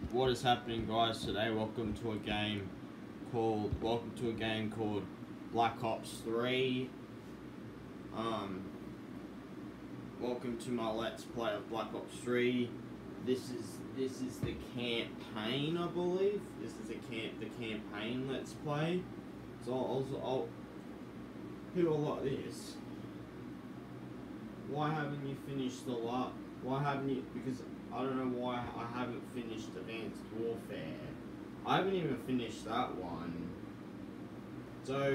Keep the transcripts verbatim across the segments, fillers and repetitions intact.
What is happening, guys? Today, welcome to a game called welcome to a game called Black Ops three. Um, welcome to my Let's Play of Black Ops three. This is this is the campaign, I believe. This is the camp the campaign Let's Play. So I'll, I'll, I'll people like this. Why haven't you finished the lot? Why haven't you? Because I don't know why I haven't finished Advanced Warfare. I haven't even finished that one. So,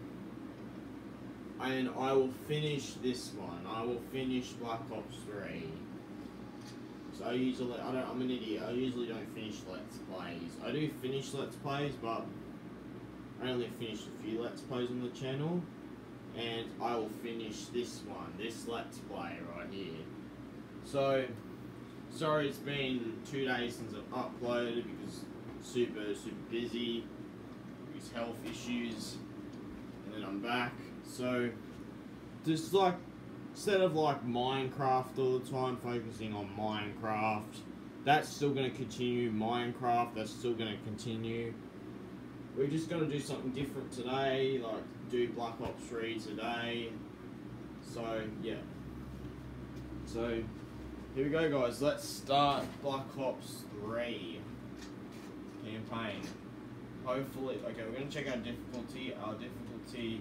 and I will finish this one. I will finish Black Ops three. So I usually, I don't, I'm an idiot. I usually don't finish Let's Plays. I do finish Let's Plays, but I only finished a few Let's Plays on the channel. And I will finish this one, this Let's Play right here. So, sorry it's been two days since I've uploaded because super, super busy, because health issues, and then I'm back. So, just like, instead of like Minecraft all the time, focusing on Minecraft, that's still going to continue. Minecraft, that's still going to continue. We're just going to do something different today, like do Black Ops three today. So, yeah. So, here we go, guys. Let's start Black Ops three campaign. Hopefully, okay, we're going to check our difficulty. Our difficulty,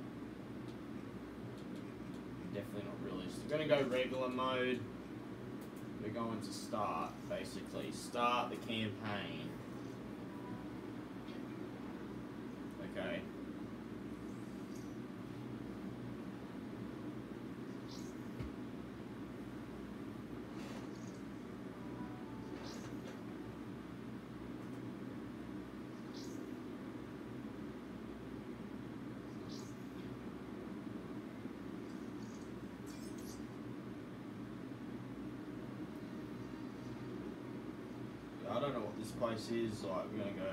definitely not realistic. We're going to go regular mode. We're going to start, basically. Start the campaign. Okay. I don't know what this place is, like, we're gonna go.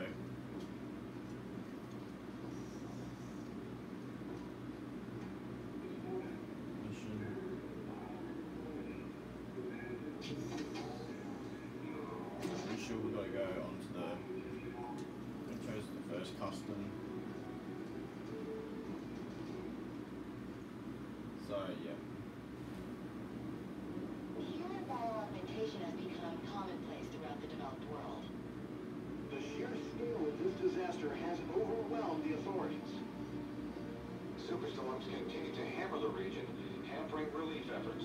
Mission. Pretty sure we gotta go onto the, I chose the first custom. So, yeah. Human bioaugmentation has become commonplace throughout the developed world. The sheer scale of this disaster has overwhelmed the authorities. Superstorms continue to hammer the region, hampering relief efforts.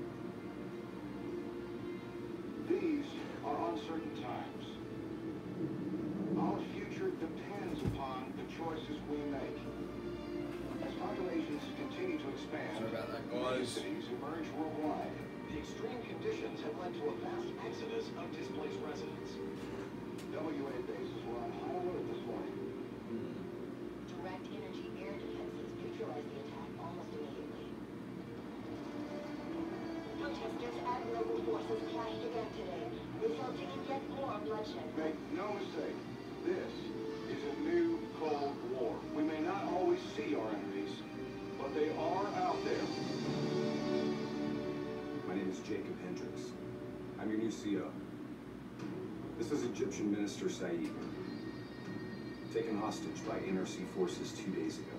These are uncertain times. Our future depends upon the choices we make. As populations continue to expand, Sorry about that, new guys. cities emerge worldwide. The extreme conditions have led to a vast exodus of displaced residents. W A bases were on high alert this morning. Direct energy air defenses neutralized the attack almost immediately. Protesters and global forces clashed again today, resulting in yet more bloodshed. Make no mistake, this is a new Cold War. We may not always see our enemies, but they are out there. My name is Jacob Hendricks. I'm your new C O. This is Egyptian Minister Saeed, taken hostage by N R C forces two days ago.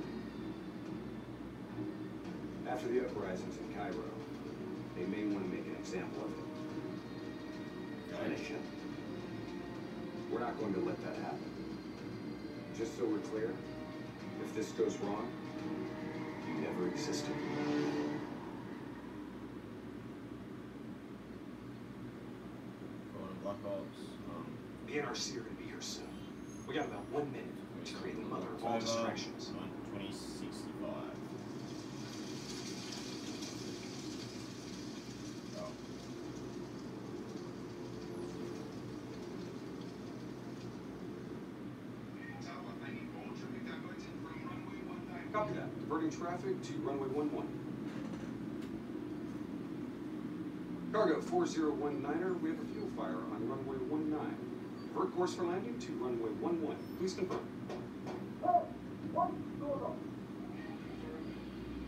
After the uprisings in Cairo, they may want to make an example of it. Finish him. We're not going to let that happen. Just so we're clear, if this goes wrong, you never existed. Black Ops. Um, The N R C are going to be here soon. We got about one minute to create the mother of all October distractions. twenty sixty-five. Oh. Copy that. Diverting traffic to runway one one. Cargo four zero one niner, we have a fuel fire on runway one nine. Divert course for landing to runway one one. Please confirm.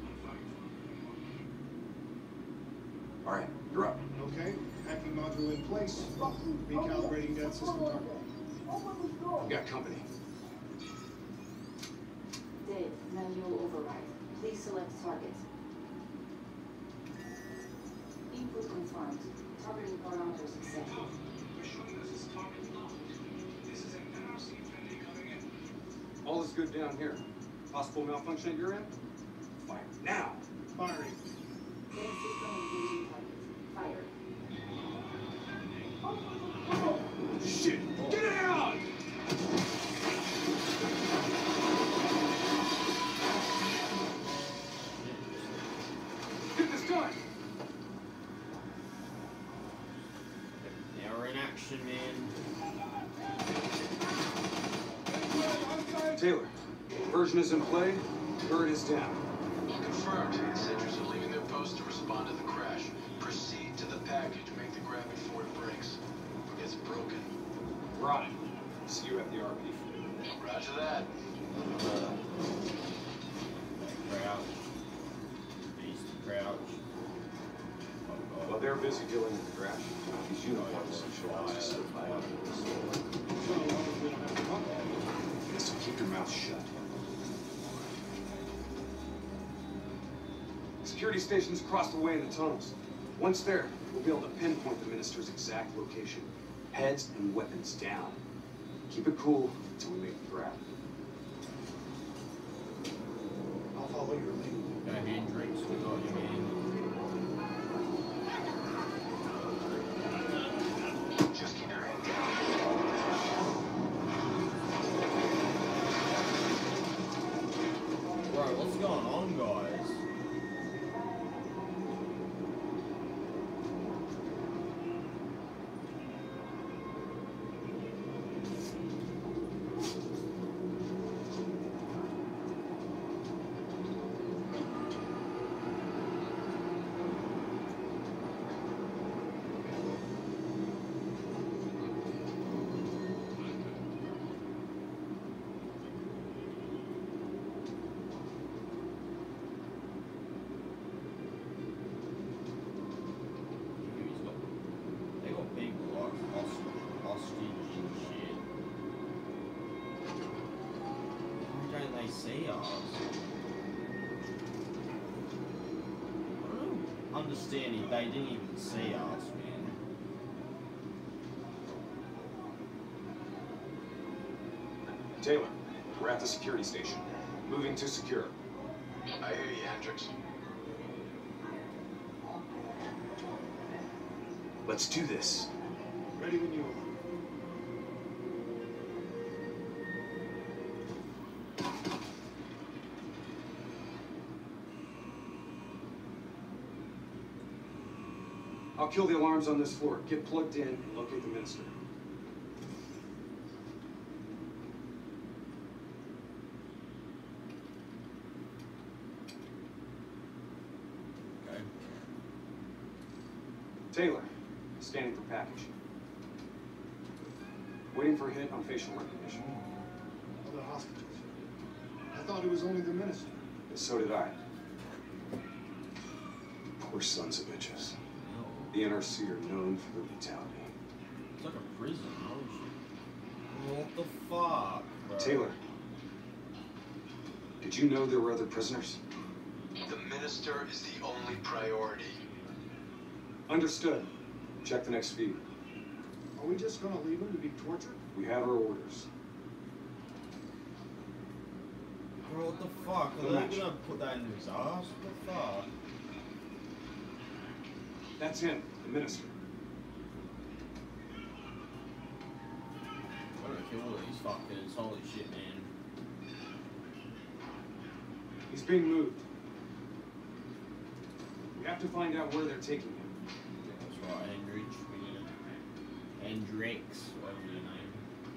All right, you're up. Okay, hacking module in place. Recalibrating dead system target. We got company. Dave, manual override. Please select target. Input confirmed. Targeting parameters set. All is good down here. Possible malfunction at your end? Fire now! Firing. Main system engaging target. Fire. Shit! Get it out! Get this done! Now we're in action, man. Taylor, version is in play, bird is down. Confirmed. Sentries are leaving their post to respond to the crash. Proceed to the package. Make the grab before it breaks. Or gets broken. We're on it. See you at the R P. Roger that. Crouch. Beast crouch. Oh, While they're busy dealing with the crash, these uniforms show us to survive. So long as we don't have to talk about it. So keep your mouth shut. Security stations across the way in the tunnels. Once there, we'll be able to pinpoint the minister's exact location. Heads and weapons down. Keep it cool until we make the grab. I'll follow your lead. Go Hendrix, we got you, man. Just keep your head down. Bro, what's going on, guys? They got big like hostage, hostage and shit. Why don't they see us? I don't understand it. They didn't even see us, man. Taylor, we're at the security station. Moving to secure. I hear you, Hendrix. Let's do this. Ready when you are. I'll kill the alarms on this floor. Get plugged in and locate the minister. Okay. Taylor, scanning for package. Waiting for a hit on facial recognition. Other hostages. I thought it was only the minister. So did I. Poor sons of bitches. The N R C are known for their brutality. It's like a prison, oh shit. What the fuck, bro? Taylor, did you know there were other prisoners? The minister is the only priority. Understood. Check the next feed. Are we just gonna leave him to be tortured? We have our orders. Bro, what the fuck? Are The they match. gonna put that in his ass? What the fuck? That's him, the minister. I'm gonna kill all these fuckers. Holy shit, man. He's being moved. We have to find out where they're taking him. Yeah, that's right, Hendrix. We need it. Hendrix, whatever your name.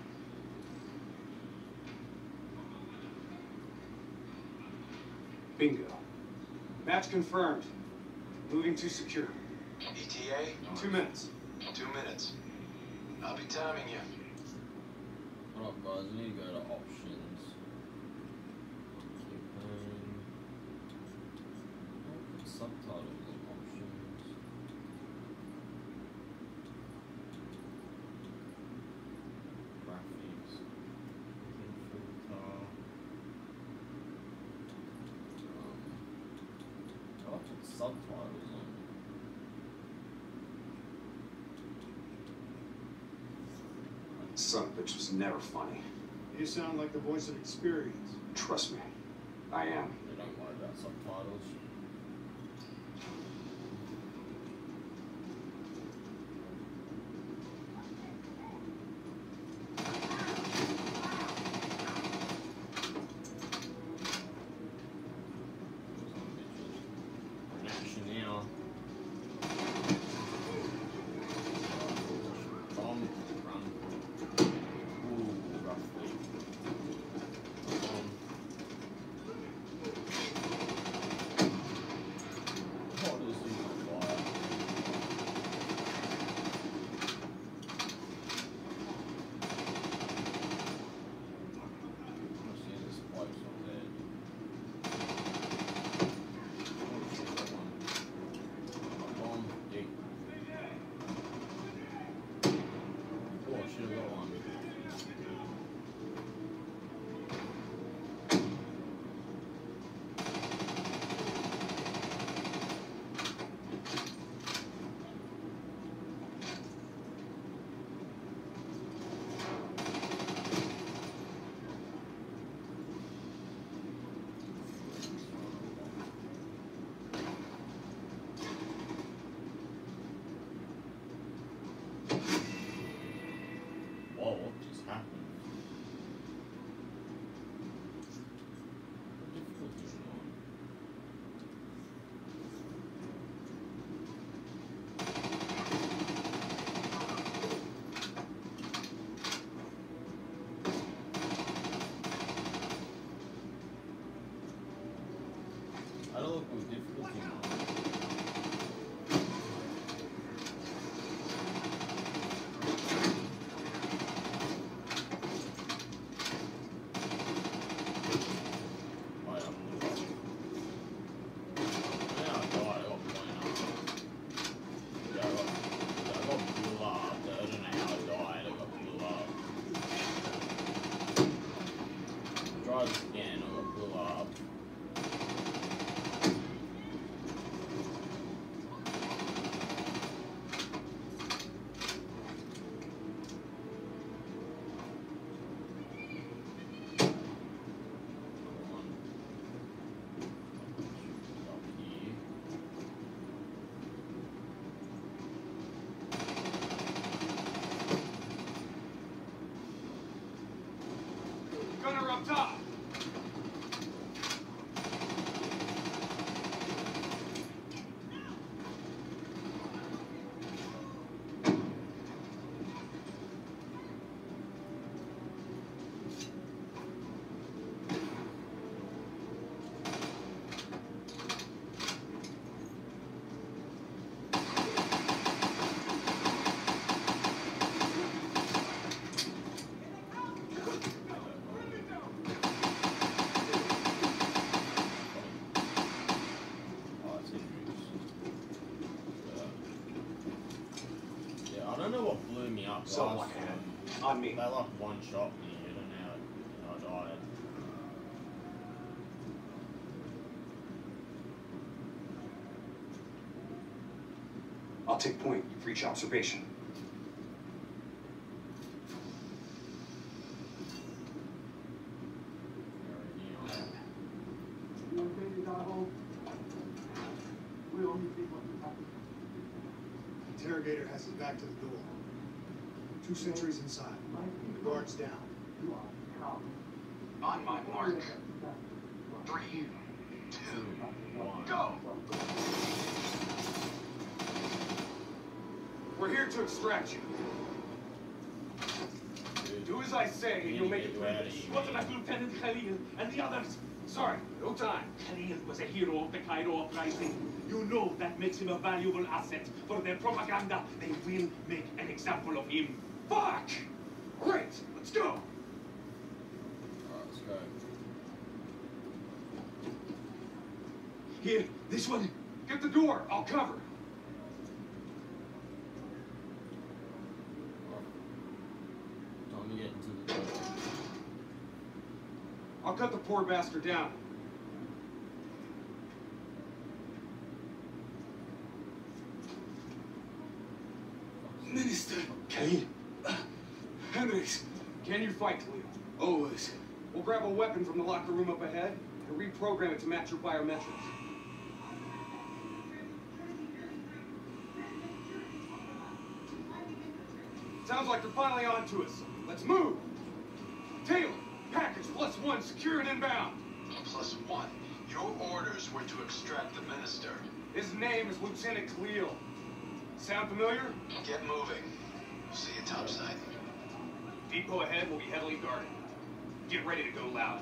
Bingo. Match confirmed. Moving to secure. E T A? Two minutes. Two minutes. I'll be timing you. Hold up, guys. I need to go to options. Um, I'll put subtitles in options. subtitles on. Son of a bitch was never funny. You sound like the voice of experience. Trust me, I am. They don't worry about subtitles. Gunner up top! Someone had. On me. They like one shot me, I don't know how I died. I'll take point for each observation. Interrogator has his back to the door. Two sentries inside. The guards down. On my mark. Three, two, one, go! We're here to extract you. Do as I say, and you'll make it through. What about Lieutenant Khalil and the others? Sorry, no time. Khalil was a hero of the Cairo uprising. You know that makes him a valuable asset for their propaganda. They will make an example of him. Fuck! Great, let's go! Alright, let's go. Here, this one. Get the door, I'll cover. Time to get into the door. I'll cut the poor bastard down. Saeed? Hendricks, can you fight, Cleo? Always. We'll grab a weapon from the locker room up ahead and reprogram it to match your biometrics. Sounds like they're finally on to us. Let's move! Taylor, package plus one, secure and inbound. Plus one. Your orders were to extract the minister. His name is Lieutenant Khalil. Sound familiar? Get moving. See you topside. Depot ahead will be heavily guarded. Get ready to go loud.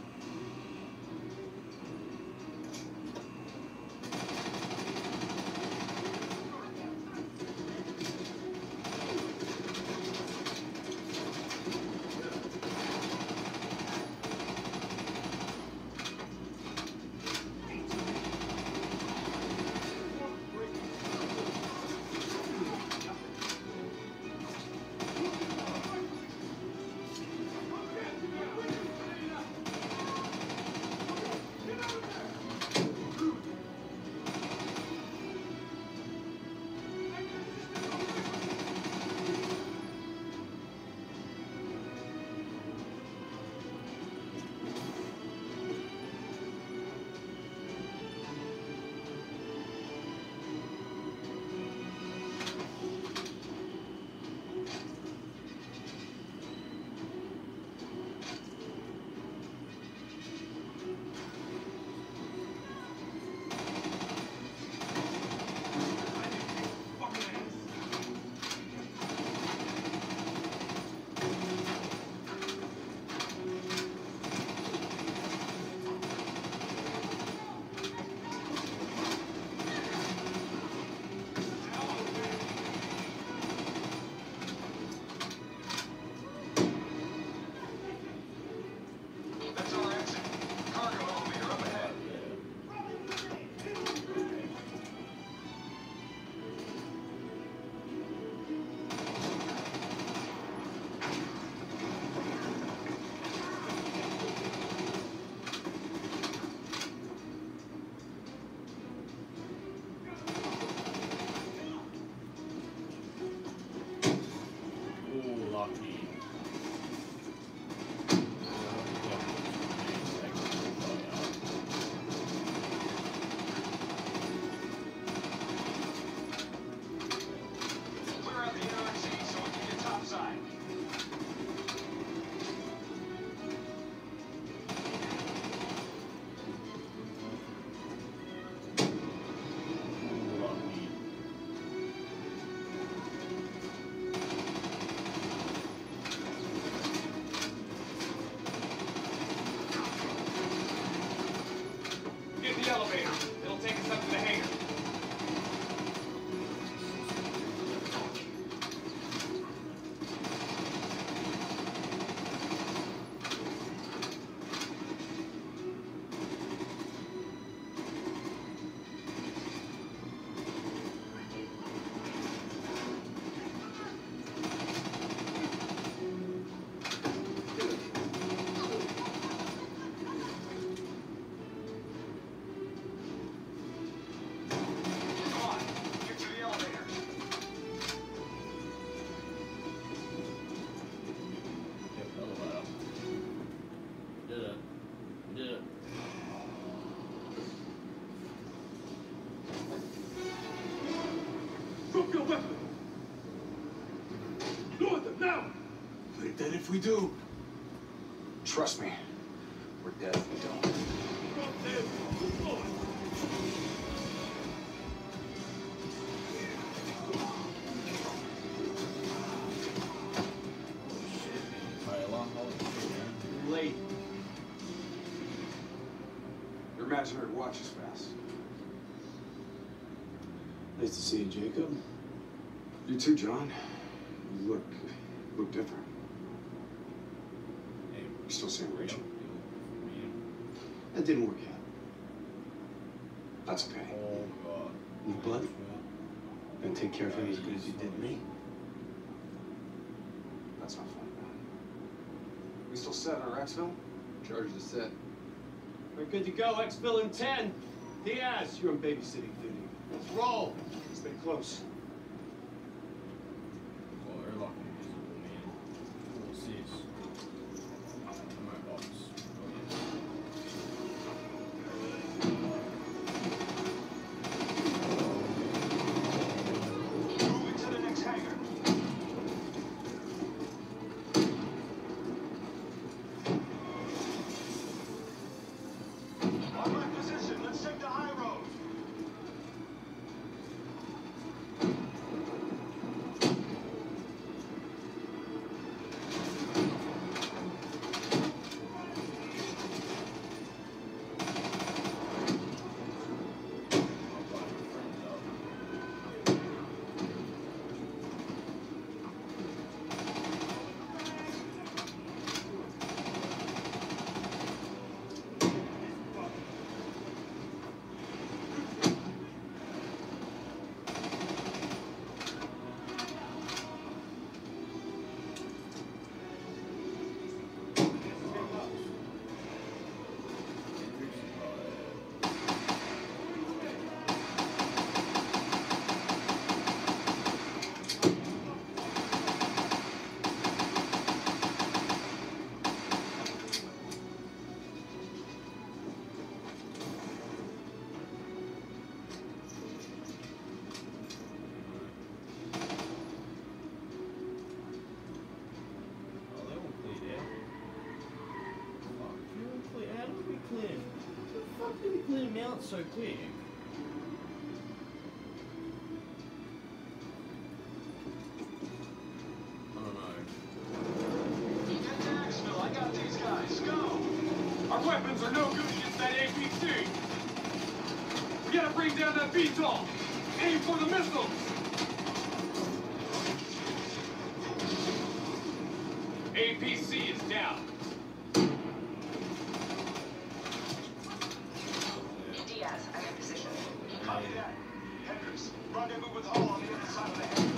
The elevator. It'll take us up to the hangar. Drop your weapon! Lower them now! We're dead if we do. Trust me, we're dead if we don't. Drop them! Move on! Late. Your imaginary watch is fast. Nice to see you, Jacob. You too, John. You look, look different. Hey, you still seeing Rachel? That didn't work out. That's okay. Oh, God. Need blood? Gonna take care of him as good as you did me? That's not funny, man. We still set on our exfil? Charges are set. We're good to go. Exfil in ten. Diaz, you're on babysitting duty. Let's roll. Stay close. Oh, they're locked not so quick? I don't know. Get to Axville, I got these guys, go! Our weapons are no good against that A P C. We gotta bring down that V TOL. Aim for the missiles. A P C is down. Diaz, I'm in position. Copy that. Hendricks, rendezvous with Hall on the other side of the head.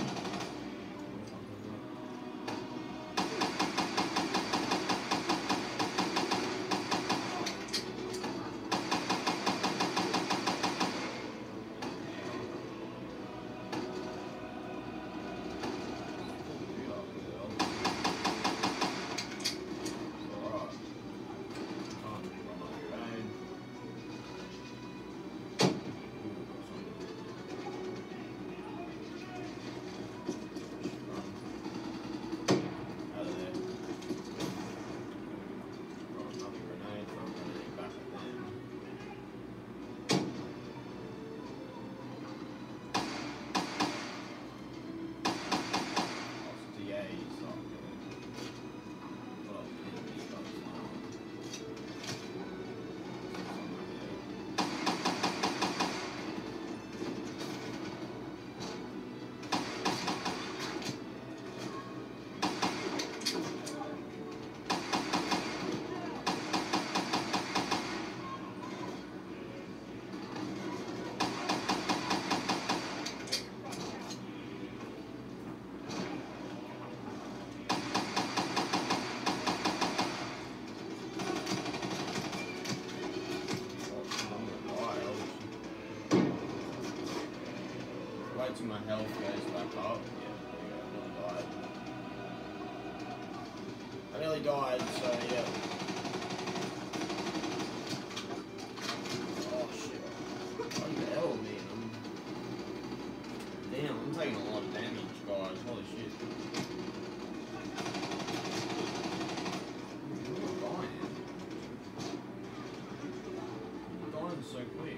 Wait till my health goes back up. Yeah, I nearly died. I nearly died, so yeah. Oh shit. What the hell, man? I'm... Damn, I'm taking a lot of damage, guys. Holy shit. I'm dying. I'm dying so quick.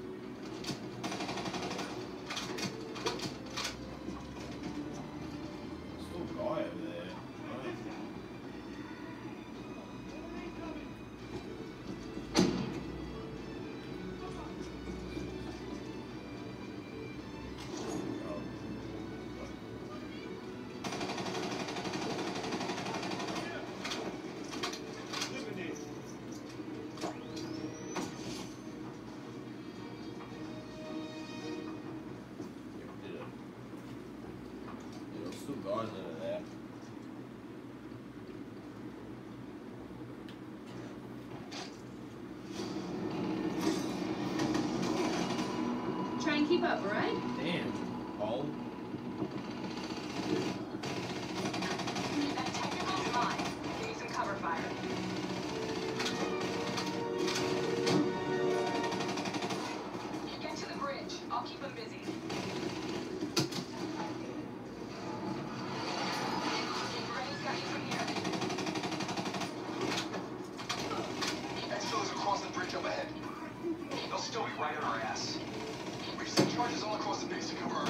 Guys over there. Try and keep up, all right? Damn, Paul. That technical's mine. Give me some cover fire. Get to the bridge. I'll keep them busy. Up ahead. They'll still be right on our ass. We've set charges all across the base to cover our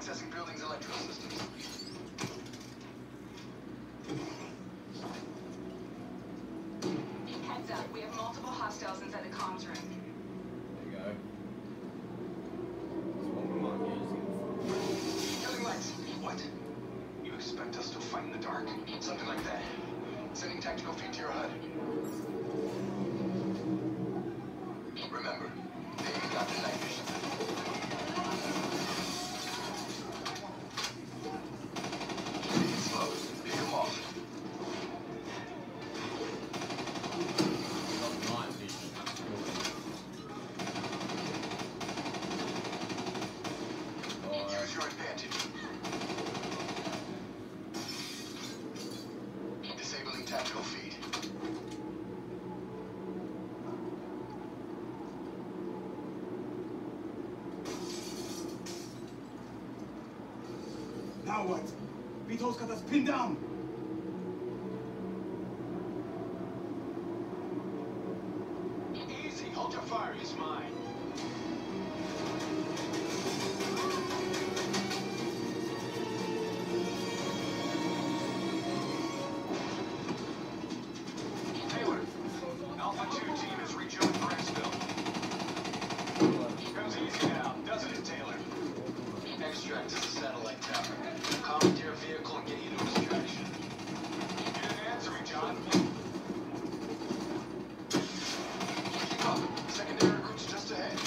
Accessing building's electrical systems. Heads up, we have multiple hostiles inside the comms room. There you go. That's what we might use it Building lights. What? You expect us to fight in the dark? Something like that. Sending tactical feed to your H U D. Remember, they got the night vision. Take it slow. Pick them off. for. Got night vision. That's cool. Alright. Use your advantage. Disabling tactical feed. Now what? Vito's got us pinned down. Easy. Hold your fire. He's mine. Taylor, Alpha two team has rejoined Bricksville. Comes easy now, doesn't it, Taylor? Extract is a satellite tower. Commandeer a vehicle and get you to extraction. You didn't answer me, John. Keep up. Secondary route's just ahead.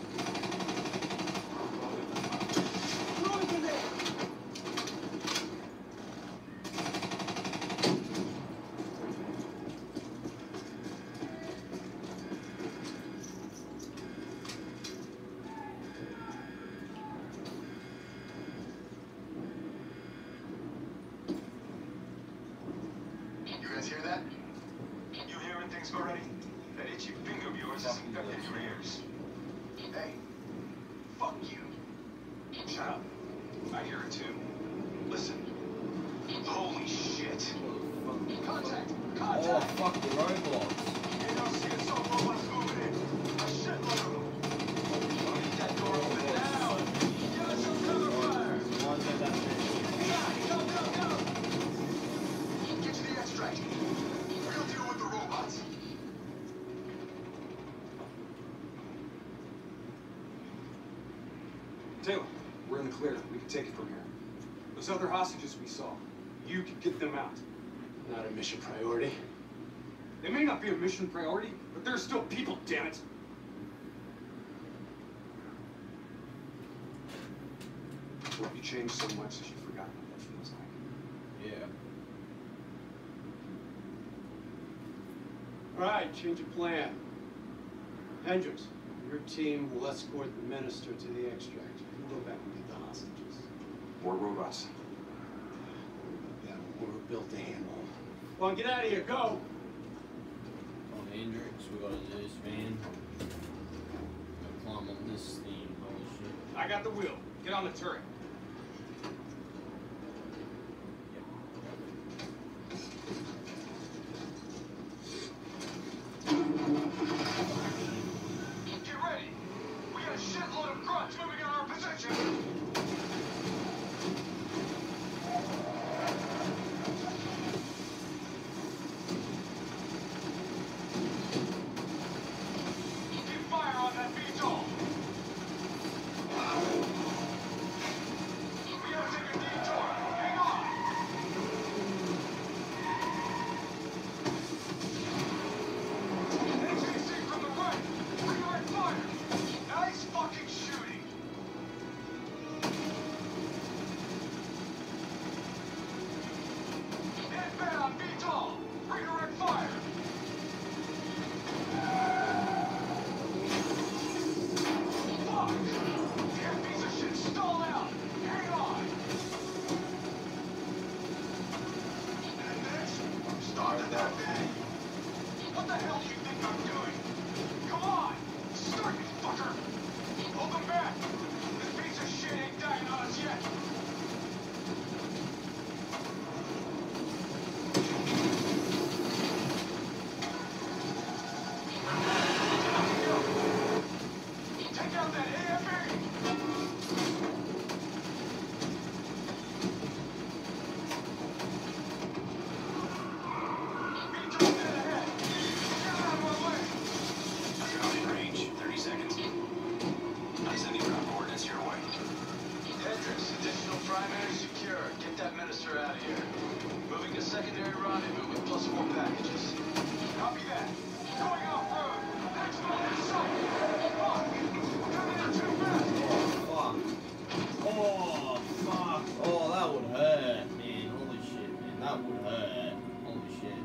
You guys hear that? You hearing things already? That itchy finger of yours is infecting your ears. Hey, fuck you. Shut up. I hear it too. Listen. Holy shit. Contact! Oh, Contact! fuck the robots. You don't see it, so robots moving in. A shitload of them. I'll need that door open now. Give us some cover fire. Why is there that many? Go, go, go! Get to the extract. We'll deal with the robots. Taylor, we're in the clear. We can take it from here. Those other hostages we saw, you can get them out. Not a mission priority. They may not be a mission priority, but they're still people, damn it. Well, you changed so much that you've forgotten what that feels like. Yeah. All right, change of plan. Hendricks, your team will escort the minister to the extract. We'll go back and get the hostages. More robots. Yeah, we're built to handle them. Come on, get out of here, go! On Hendrix, we gotta do this, man. Gotta climb on this thing, holy shit. I got the wheel. Get on the turret. Get ready. We got a shitload of grunts moving in our position. Keep fire on that V TOL. We gotta take a detour. Hang on. H A C from the right. Redirect fire. Nice fucking shooting. Inbound V TOL. Redirect fire. Fuck! Damn piece of shit stalled out. Hang on. And next, started that thing. What the hell do you think I'm doing? Come on! Start it, fucker! Hold them back! This piece of shit ain't dying on us yet! Take out that A F A! Minister out of here. Moving to secondary rendezvous with plus four packages. Copy that. Going off-road. Next one in sight. Fuck! Coming in too fast. Fuck. Oh, fuck. Oh, that would hurt, man. Holy shit, man. That would hurt. Holy shit.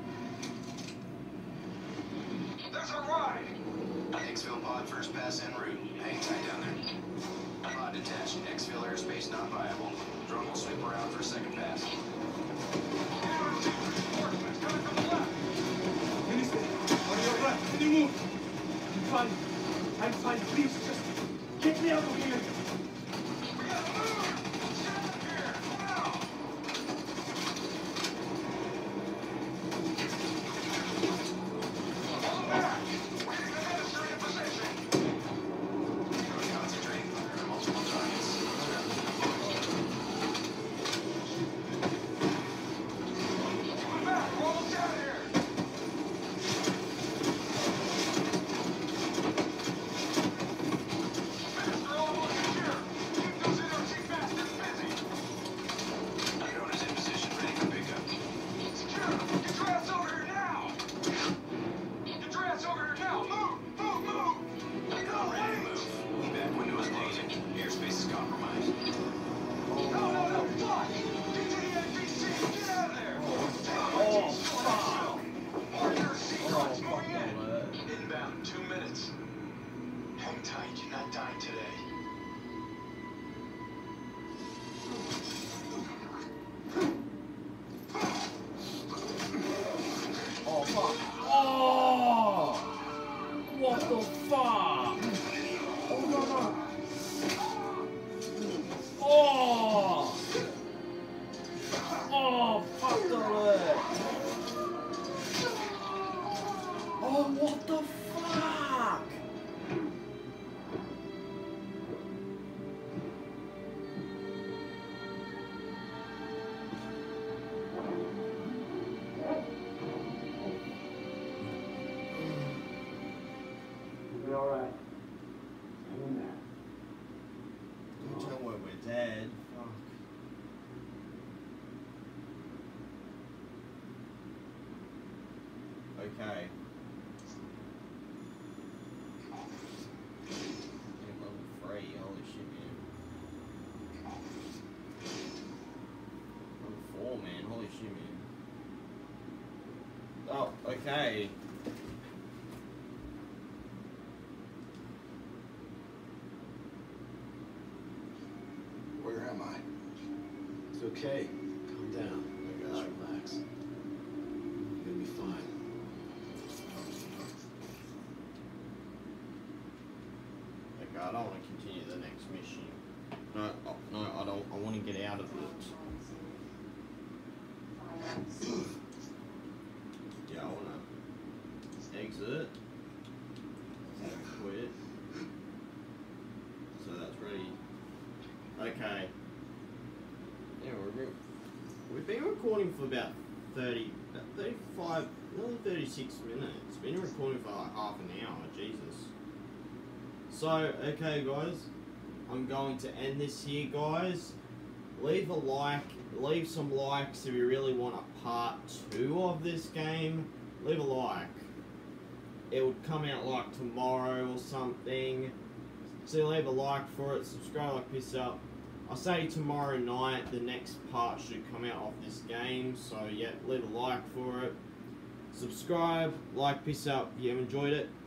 There's a ride. Exfil pod first pass en route. Hang tight down there. Pod detached. Exfil airspace not viable. Drone will sweep around for a second pass. Reinforcements coming from the left. Minister, on your right. Can you move? I'm fine. I'm fine. Please, just get me out of here. We gotta move. Get out of here. Now. Fall back. Getting the minister in position. Concentrating fire on multiple targets. Coming back. We're almost out of here. Minister almost secure. Keep those N R C bastards busy. Drone is in position, ready for pickup. Secure. Get your ass over here now. Get your ass over here now. Move. Move. Move. Drone ready to move. Evac window is closing. Airspace is compromised. No, no, no. Fuck. Get to the N B C. Get out of there. Oh, fuck. Marker sequence Oh, moving in. fuck. Inbound, two minutes. Hang tight, you're not dying today. Oh, fuck. Oh! What the fuck? Oh, no, no. Oh! Oh, fuck the leg. Oh, what the fuck? We're all right. I'm in there. Don't tell when we're dead. Fuck. Okay. Yeah, level three, holy shit, man. Level four, man, holy shit, man. Oh, okay. Where am I? It's okay. Calm down. Just relax. You're gonna be fine. Okay, I don't want to continue the next mission. No, oh, no, I don't. I want to get out of it. Yeah, I want to exit. Quit. So that's ready. Okay. Yeah, we're re- we've been recording for about thirty, about thirty-five, nearly thirty-six minutes. Been recording for like half an hour. Jesus. So, okay, guys, I'm going to end this here, guys. Leave a like, leave some likes if you really want a part two of this game. Leave a like. It would come out like tomorrow or something. So leave a like for it, subscribe like piss up. I'll say tomorrow night the next part should come out of this game. So yeah, leave a like for it. Subscribe, like piss up if you have enjoyed it.